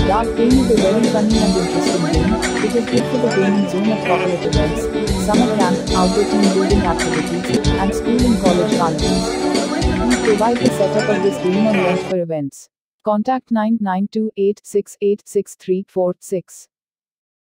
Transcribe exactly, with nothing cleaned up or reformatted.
Dart game is a very funny and interesting game. It is good for the gaming zone at corporate events, summer camp, outdoor team building activities, and school and college carnivals. We provide the setup of this game on rent for events. Contact nine nine two eight six eight six three four six.